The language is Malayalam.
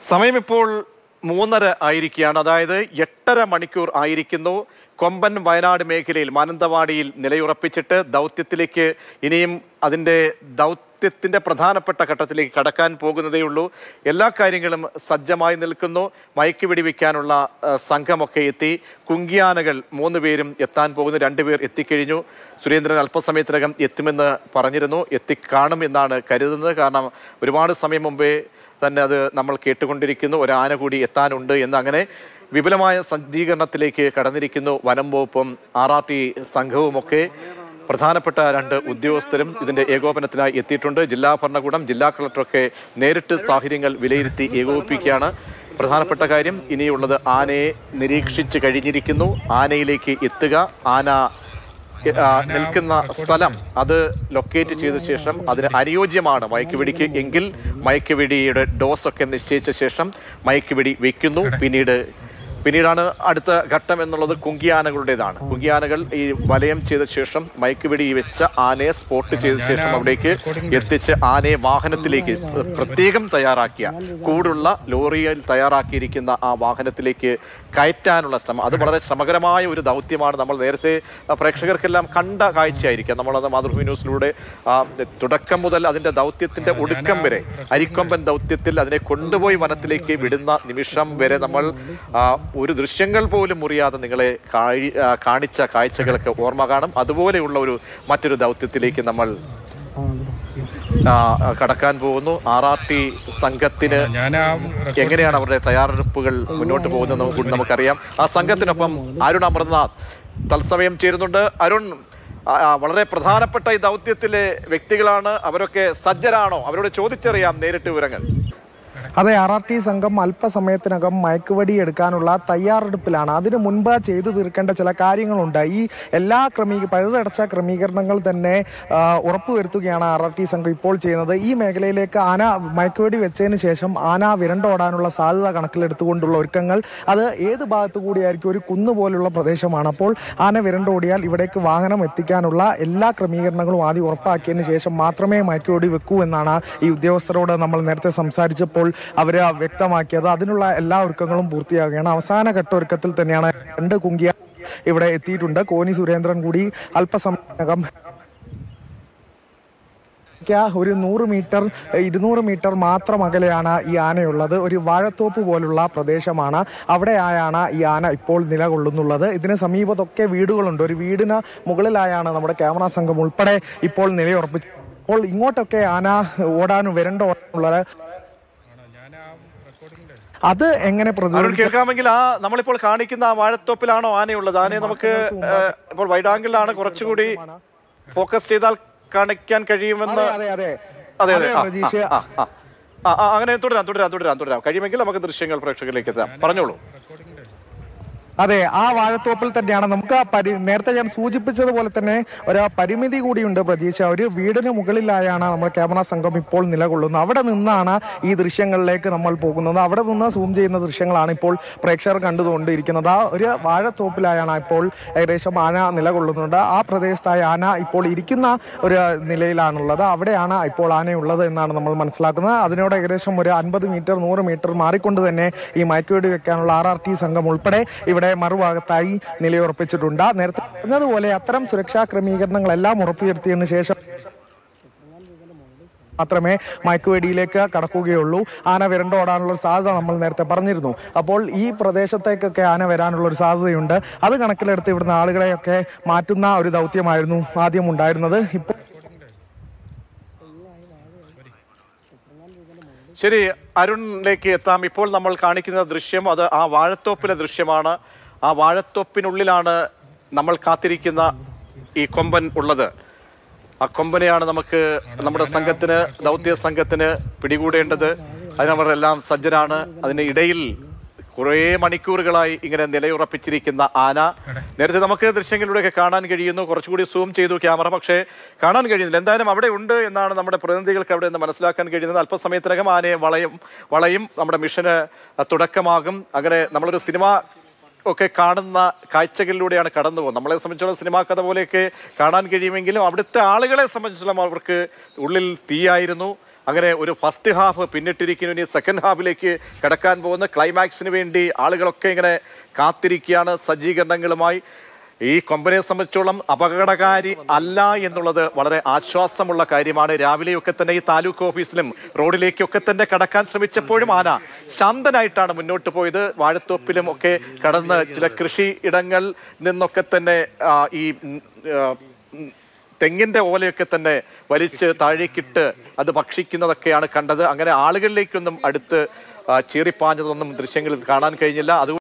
സമയം ഇപ്പോൾ 3:30 ആയിരിക്കുകയാണ്. അതായത് 8.5 മണിക്കൂർ ആയിരിക്കുന്നു. കൊമ്പൻ വയനാട് മേഖലയിൽ മാനന്തവാടിയിൽ നിലയുറപ്പിച്ചിട്ട് ദൗത്യത്തിലേക്ക് ഇനിയും അതിൻ്റെ ദൗത്യത്തിൻ്റെ പ്രധാനപ്പെട്ട ഘട്ടത്തിലേക്ക് കടക്കാൻ പോകുന്നതേയുള്ളൂ. എല്ലാ കാര്യങ്ങളും സജ്ജമായി നിൽക്കുന്നു. മയക്ക് വെടിവെക്കാനുള്ള സംഘമൊക്കെ എത്തി. കുങ്കിയാനകൾ 3 പേരും എത്താൻ പോകുന്നു. 2 പേർ എത്തിക്കഴിഞ്ഞു. സുരേന്ദ്രൻ അല്പസമയത്തിനകം എത്തുമെന്ന് പറഞ്ഞിരുന്നു. എത്തിക്കാണും എന്നാണ് കരുതുന്നത്. കാരണം ഒരുപാട് സമയം മുമ്പേ തന്നെ അത് നമ്മൾ കേട്ടുകൊണ്ടിരിക്കുന്നു. ഒരു ആന കൂടി എത്താനുണ്ട് എന്ന്. അങ്ങനെ വിപുലമായ സജ്ജീകരണത്തിലേക്ക് കടന്നിരിക്കുന്നു വനം വകുപ്പും RRT സംഘവുമൊക്കെ. പ്രധാനപ്പെട്ട 2 ഉദ്യോഗസ്ഥരും ഇതിൻ്റെ ഏകോപനത്തിനായി എത്തിയിട്ടുണ്ട്. ജില്ലാ ഭരണകൂടം, ജില്ലാ കളക്ടറൊക്കെ നേരിട്ട് സാഹചര്യങ്ങൾ വിലയിരുത്തി ഏകോപിപ്പിക്കുകയാണ്. പ്രധാനപ്പെട്ട കാര്യം ഇനിയുള്ളത് ആനയെ നിരീക്ഷിച്ച് കഴിഞ്ഞിരിക്കുന്നു. ആനയിലേക്ക് എത്തുക, ആന നിൽക്കുന്ന സ്ഥലം അത് ലൊക്കേറ്റ് ചെയ്ത ശേഷം അതിന് അനുയോജ്യമാണ് മയക്കുവെടിക്ക് എങ്കിൽ മയക്കുവെടിയുടെ ഡോസൊക്കെ നിശ്ചയിച്ച ശേഷം മയക്കുവെടി വയ്ക്കുന്നു. പിന്നീടാണ് അടുത്ത ഘട്ടം എന്നുള്ളത് കുങ്കിയാനകളുടേതാണ്. കുങ്കിയാനകൾ ഈ വലയം ചെയ്ത ശേഷം മയക്കുവെടി വെച്ച ആനയെ സ്പോട്ട് ചെയ്ത ശേഷം അവിടേക്ക് എത്തിച്ച് ആനയെ വാഹനത്തിലേക്ക് പ്രത്യേകം തയ്യാറാക്കിയ കൂടുള്ള ലോറിയിൽ തയ്യാറാക്കിയിരിക്കുന്ന ആ വാഹനത്തിലേക്ക് കയറ്റാനുള്ള ശ്രമം. അത് വളരെ ശ്രമകരമായ ഒരു ദൗത്യമാണ്. നമ്മൾ നേരത്തെ പ്രേക്ഷകർക്കെല്ലാം കണ്ട കാഴ്ചയായിരിക്കാം. നമ്മളത് മാതൃഭൂമി ന്യൂസിലൂടെ തുടക്കം മുതൽ അതിൻ്റെ ദൗത്യത്തിൻ്റെ ഒടുക്കം വരെ, അരിക്കൊമ്പൻ ദൗത്യത്തിൽ അതിനെ കൊണ്ടുപോയി വനത്തിലേക്ക് വിടുന്ന നിമിഷം വരെ നമ്മൾ ഒരു ദൃശ്യങ്ങൾ പോലും മുറിയാതെ നിങ്ങളെ കാണിച്ച കാഴ്ചകളൊക്കെ ഓർമ്മ കാണും. അതുപോലെയുള്ള മറ്റൊരു ദൗത്യത്തിലേക്ക് നമ്മൾ കടക്കാൻ പോകുന്നു. RRT സംഘത്തിന് എങ്ങനെയാണ് അവരുടെ തയ്യാറെടുപ്പുകൾ മുന്നോട്ട് പോകുന്നത് നമുക്കറിയാം. ആ സംഘത്തിനൊപ്പം അരുൺ അമർനാഥ് തത്സമയം ചേരുന്നുണ്ട്. അരുൺ, വളരെ പ്രധാനപ്പെട്ട ഈ ദൗത്യത്തിലെ വ്യക്തികളാണ്. അവരൊക്കെ സജ്ജരാണോ? അവരോട് ചോദിച്ചറിയാം നേരിട്ട് വിവരങ്ങൾ. അതെ, RRT സംഘം അല്പസമയത്തിനകം മയക്കുവെടി എടുക്കാനുള്ള തയ്യാറെടുപ്പിലാണ്. അതിനു മുൻപ് ചെയ്തു തീർക്കേണ്ട ചില കാര്യങ്ങളുണ്ട്. ഈ എല്ലാ പഴുതടച്ച ക്രമീകരണങ്ങൾ തന്നെ ഉറപ്പുവരുത്തുകയാണ് RRT സംഘം ഇപ്പോൾ ചെയ്യുന്നത്. ഈ മേഖലയിലേക്ക് ആന മയക്കുവെടി വെച്ചതിന് ശേഷം ആന വിരണ്ടോടാനുള്ള സാധ്യത കണക്കിലെടുത്തുകൊണ്ടുള്ള ഒരുക്കങ്ങൾ. അത് ഏത് ഭാഗത്തു കൂടിയായിരിക്കും? ഒരു കുന്നുപോലുള്ള പ്രദേശമാണ്. അപ്പോൾ ആന വിരണ്ടോടിയാൽ ഇവിടേക്ക് വാഹനം എത്തിക്കാനുള്ള എല്ലാ ക്രമീകരണങ്ങളും ആദ്യം ഉറപ്പാക്കിയതിന് ശേഷം മാത്രമേ മയക്കുവെടി വെക്കൂ എന്നാണ് ഈ ഉദ്യോഗസ്ഥരോട് നമ്മൾ നേരത്തെ സംസാരിച്ചപ്പോൾ അവർ വ്യക്തമാക്കിയത്. അതിനുള്ള എല്ലാ ഒരുക്കങ്ങളും പൂർത്തിയാകുകയാണ്. അവസാന ഘട്ട ഒരുക്കത്തിൽ തന്നെയാണ് 2 കുങ്കിയ ഇവിടെ എത്തിയിട്ടുണ്ട്. കോനി സുരേന്ദ്രൻ കൂടി അല്പസമയത്തിനകം ഒരു 100 മീറ്റർ 200 മീറ്റർ മാത്രം അകലെയാണ് ഈ ആനയുള്ളത്. ഒരു വാഴത്തോപ്പ് പോലുള്ള പ്രദേശമാണ്. അവിടെയായാണ് ഈ ആന ഇപ്പോൾ നിലകൊള്ളുന്നുള്ളത്. ഇതിന് സമീപത്തൊക്കെ വീടുകളുണ്ട്. ഒരു വീടിന് മുകളിലായാണ് നമ്മുടെ ക്യാമറ സംഘം ഉൾപ്പെടെ ഇപ്പോൾ നിലയുറപ്പിച്ചത്. അപ്പോൾ ഇങ്ങോട്ടൊക്കെ ആന ഓടാനും വരണ്ടോടാനുള്ളത് അത് എങ്ങനെ കേൾക്കാമെങ്കിൽ നമ്മളിപ്പോൾ കാണിക്കുന്ന ആ വാഴത്തോപ്പിലാണോ ആനയുള്ളത്? ആനയെ നമുക്ക് ഇപ്പോൾ വൈഡ് ആംഗിളിലാണ് കുറച്ചുകൂടി ഫോക്കസ് ചെയ്താൽ കാണിക്കാൻ കഴിയുമെന്ന്. അതെ, അങ്ങനെ തുടരാം. കഴിയുമെങ്കിൽ നമുക്ക് ദൃശ്യങ്ങൾ പ്രേക്ഷകരിലേക്ക് എത്താം. പറഞ്ഞോളൂ. അതെ, ആ വാഴത്തോപ്പിൽ തന്നെയാണ്. നമുക്ക് നേരത്തെ ഞാൻ സൂചിപ്പിച്ചതുപോലെ തന്നെ ഒരു പരിമിതി കൂടിയുണ്ട് പ്രതീക്ഷ. ഒരു വീടിന് മുകളിലായാണ് നമ്മുടെ ക്യാമറ സംഘം ഇപ്പോൾ നിലകൊള്ളുന്നത്. അവിടെ നിന്നാണ് ഈ ദൃശ്യങ്ങളിലേക്ക് നമ്മൾ പോകുന്നത്. അവിടെ നിന്ന് സൂം ചെയ്യുന്ന ദൃശ്യങ്ങളാണ് ഇപ്പോൾ പ്രേക്ഷകർ കണ്ടുകൊണ്ടിരിക്കുന്നത്. ആ ഒരു വാഴത്തോപ്പിലായാണ് ഇപ്പോൾ ഏകദേശം ആന നിലകൊള്ളുന്നുണ്ട്. ആ പ്രദേശത്തായ ആന ഇപ്പോൾ ഇരിക്കുന്ന ഒരു നിലയിലാണുള്ളത്. അവിടെയാണ് ഇപ്പോൾ ആനയുള്ളത് എന്നാണ് നമ്മൾ മനസ്സിലാക്കുന്നത്. അതിനോട് ഏകദേശം ഒരു 50 മീറ്റർ 100 മീറ്റർ മാറിക്കൊണ്ട് തന്നെ ഈ മയക്കുവെടി വെക്കാനുള്ള RRT സംഘം ഉൾപ്പെടെ ഇവിടെ മറുഭാഗത്തായി നിലയുറപ്പിച്ചിട്ടുണ്ട്. നേരത്തെ പറഞ്ഞതുപോലെ അത്തരം സുരക്ഷാ ക്രമീകരണങ്ങളെല്ലാം ഉറപ്പുവരുത്തിയതിനു ശേഷം മാത്രമേ മയക്കുവെടിയിലേക്ക് കടക്കുകയുള്ളൂ. ആന വിരണ്ടോടാനുള്ള സാധ്യത നമ്മൾ നേരത്തെ പറഞ്ഞിരുന്നു. അപ്പോൾ ഈ പ്രദേശത്തേക്കൊക്കെ ആന വരാനുള്ള ഒരു സാധ്യതയുണ്ട്. അത് കണക്കിലെടുത്ത് ഇവിടുന്ന് ആളുകളെയൊക്കെ മാറ്റുന്ന ഒരു ദൗത്യമായിരുന്നു ആദ്യം ഉണ്ടായിരുന്നത്. ഇപ്പോൾ ശരി, അരുണിലേക്ക് എത്താം. ഇപ്പോൾ നമ്മൾ കാണിക്കുന്ന ദൃശ്യം അത് ആ വാഴത്തോപ്പിലെ ദൃശ്യമാണ്. ആ വാഴത്തോപ്പിനുള്ളിലാണ് നമ്മൾ കാത്തിരിക്കുന്ന ഈ കൊമ്പൻ ഉള്ളത്. ആ കൊമ്പനെയാണ് നമ്മുടെ ദൗത്യ സംഘത്തിന് പിടികൂടേണ്ടത്. അതിനവരെല്ലാം സജ്ജരാണ്. അതിന് ഇടയിൽ കുറേ മണിക്കൂറുകളായി ഇങ്ങനെ നിലയുറപ്പിച്ചിരിക്കുന്ന ആന നേരത്തെ നമുക്ക് ദൃശ്യങ്ങളിലൂടെയൊക്കെ കാണാൻ കഴിയുന്നു. കുറച്ചുകൂടി സൂം ചെയ്തു ക്യാമറ, പക്ഷേ കാണാൻ കഴിയുന്നില്ല. എന്തായാലും അവിടെ ഉണ്ട് എന്നാണ് നമ്മുടെ പ്രതിനിധികൾക്ക് അവിടെ നിന്ന് മനസ്സിലാക്കാൻ കഴിയുന്നത്. അല്പസമയത്തിനകം ആനയെ വളയും നമ്മുടെ മിഷന് തുടക്കമാകും. അങ്ങനെ നമ്മളൊരു സിനിമ ഒക്കെ കാണുന്ന കാഴ്ചകളിലൂടെയാണ് കടന്നു പോകുന്നത്. നമ്മളെ സംബന്ധിച്ചുള്ള സിനിമാ കഥ പോലെയൊക്കെ കാണാൻ കഴിയുമെങ്കിലും അവിടുത്തെ ആളുകളെ സംബന്ധിച്ചുള്ള അവർക്ക് ഉള്ളിൽ തീയായിരുന്നു. അങ്ങനെ ഒരു ഫസ്റ്റ് ഹാഫ് പിന്നിട്ടിരിക്കുന്നു. ഇനി സെക്കൻഡ് ഹാഫിലേക്ക് കടക്കാൻ പോകുന്ന ക്ലൈമാക്സിന് വേണ്ടി ആളുകളൊക്കെ ഇങ്ങനെ കാത്തിരിക്കുകയാണ് സജ്ജീകരണങ്ങളുമായി. ഈ കൊമ്പനെ സംബന്ധിച്ചോളം അപകടകാരി അല്ല എന്നുള്ളത് വളരെ ആശ്വാസമുള്ള കാര്യമാണ്. രാവിലെയൊക്കെ തന്നെ ഈ താലൂക്ക് ഓഫീസിലും റോഡിലേക്കൊക്കെ തന്നെ കടക്കാൻ ശ്രമിച്ചപ്പോഴും ആന ശാന്തനായിട്ടാണ് മുന്നോട്ട് പോയത്. വാഴത്തോപ്പിലും ഒക്കെ കടന്ന് ചില കൃഷി ഇടങ്ങളിൽ നിന്നൊക്കെ തന്നെ ഈ തെങ്ങിന്റെ ഓലയൊക്കെ തന്നെ വലിച്ച് താഴേക്കിട്ട് അത് ഭക്ഷിക്കുന്നതൊക്കെയാണ് കണ്ടത്. അങ്ങനെ ആളുകളിലേക്കൊന്നും അടുത്ത് ചീറിപ്പാഞ്ഞതൊന്നും ദൃശ്യങ്ങളിൽ കാണാൻ കഴിഞ്ഞില്ല. അതുകൊണ്ട്